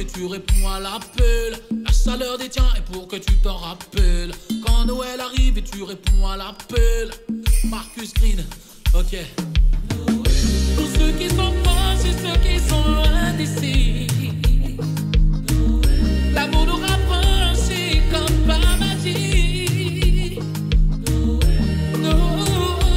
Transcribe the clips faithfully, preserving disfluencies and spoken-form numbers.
tu réponds à l'appel. La chaleur des tiens est pour que tu t'en rappelles. Quand Noël arrive et tu réponds à l'appel. Marcus Green, ok. Pour ceux qui sont proches et ceux qui sont loin d'ici, l'amour nous rapproche comme par magie. Noël.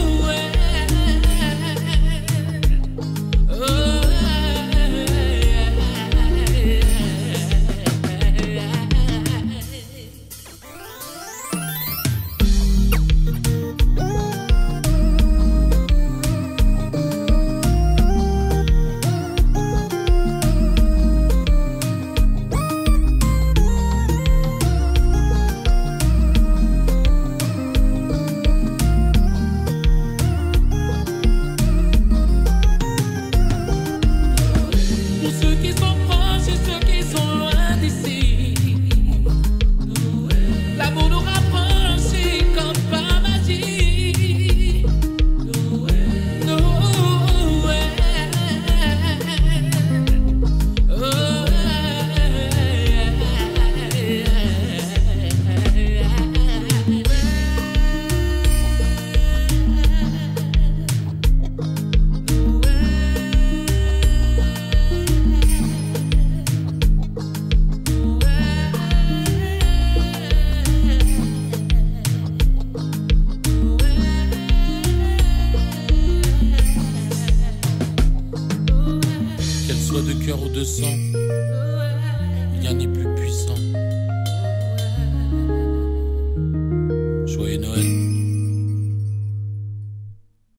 De cœur ou de sang, rien n'est plus puissant. Joyeux Noël.